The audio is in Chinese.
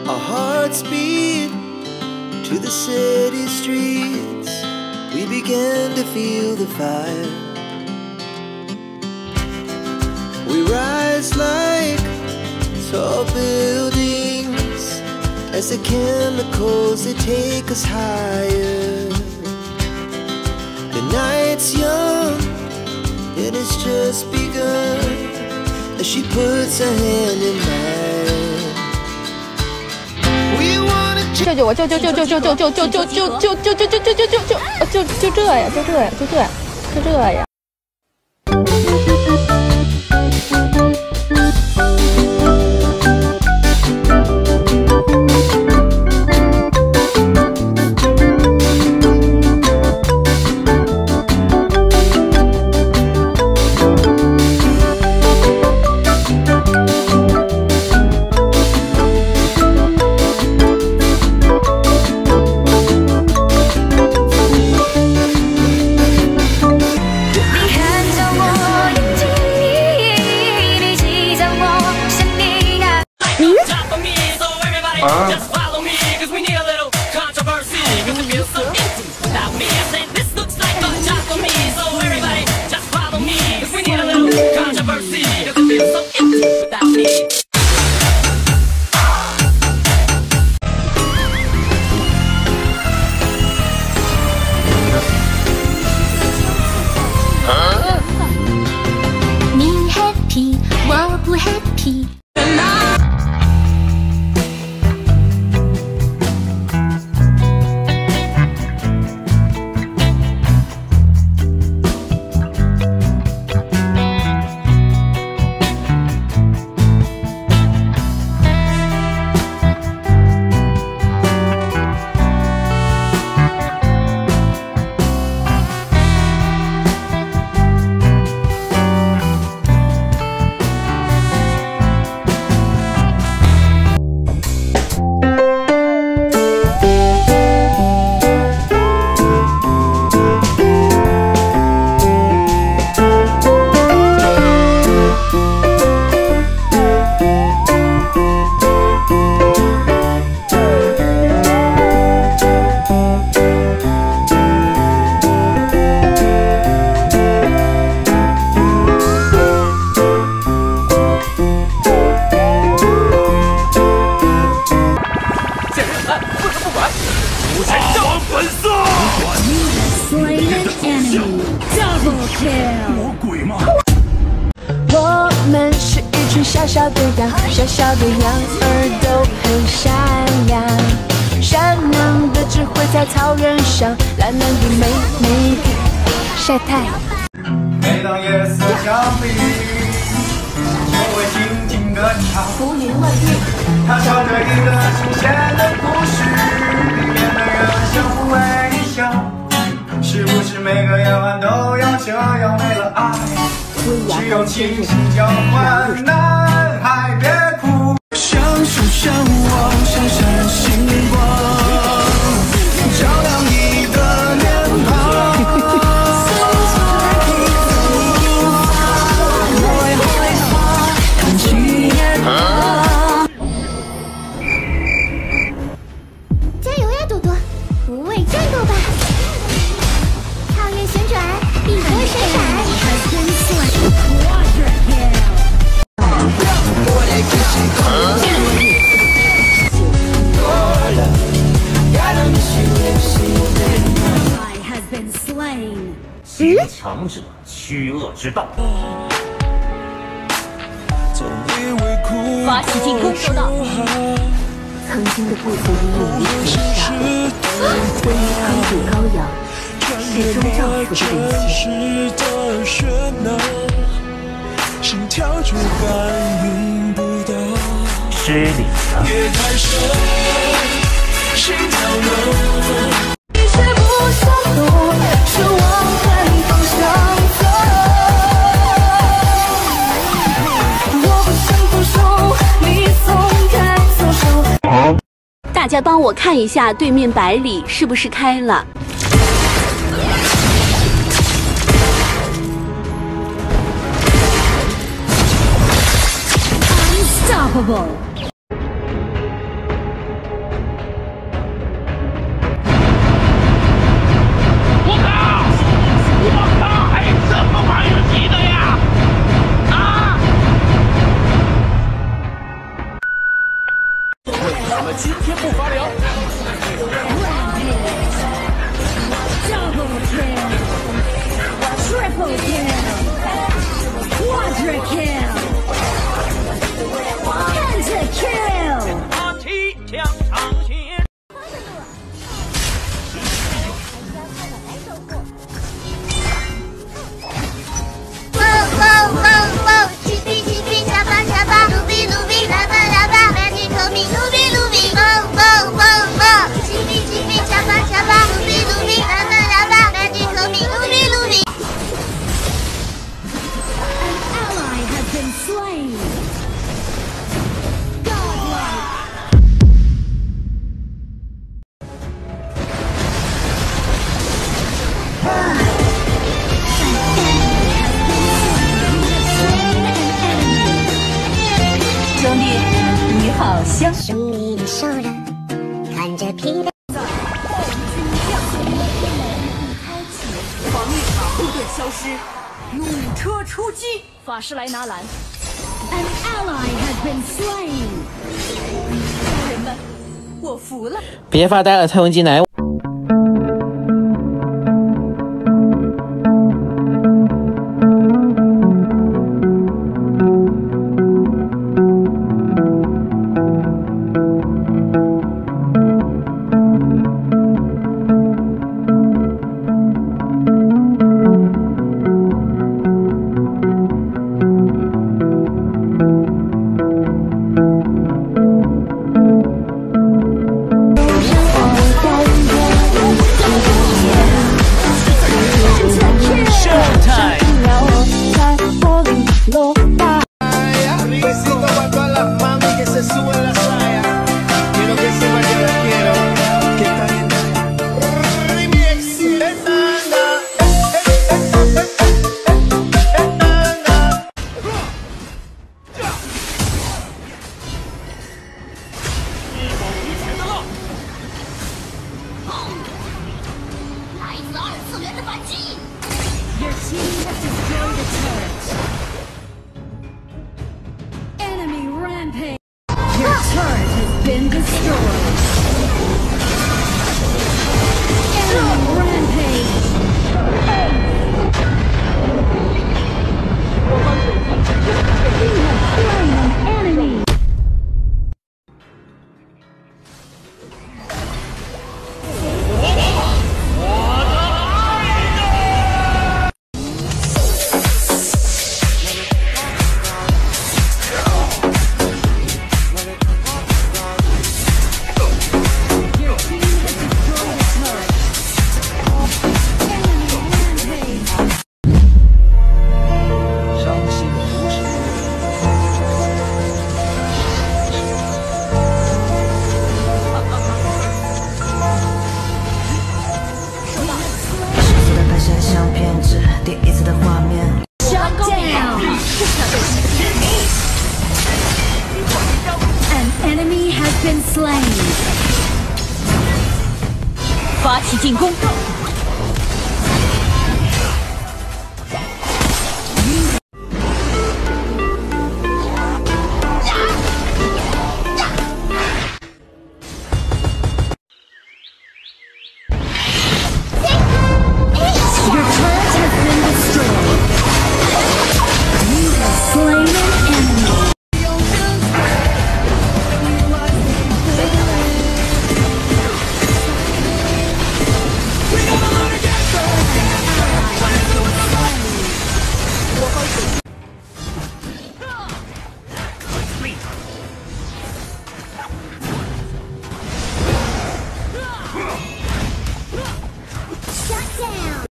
Our hearts beat to the city streets. We began to feel the fire. We rise like tall buildings as the chemicals, they take us higher. The night's young and it's just begun as she puts her hand in mine. We wanna 救救我！救！就这呀！ 你 happy， 我不 happy。 我们是一群小小的羊，小小的羊儿都很善良，善良的只会在草原上懒懒地美美地晒太阳。 每当夜色降临，我会静静地唱， 浮云万叶， 它说着一个新鲜的故事，里面的人相互微笑。是不是每个夜晚都要这样？为了爱，只有倾心交换。男孩别哭，相守相望，闪闪星光，照亮你的脸庞。我也会看起眼光。 加油呀，朵朵，无畏战斗吧！草原旋转，碧波闪闪。 强者驱恶之道。 发起进攻，收到。 曾经的不服与勇气焚烧，为你烹煮羔羊，始终丈夫的本性。 失礼了。 你却不想懂，是往反方向走。我不想放手，你松开左手。 大家帮我看一下对面百里是不是开了。Unstoppable。 咱们今天不发凉。 Double kill, triple kill, quadra kill, pentakill. 拿起枪长线。 兄弟，你好香。 兄弟你瘦了，看着皮的。 防御塔部队消失，勇车出击，法师来拿蓝。An ally has been slain。家人们，我服了。 别发呆了，蔡文姬来。 Your team has destroyed a turret. Enemy rampage. Your turret has been destroyed. Enemy rampage. You have slain an enemy. 第一次的画面。 Shut down. An enemy has been slain. 发起进攻。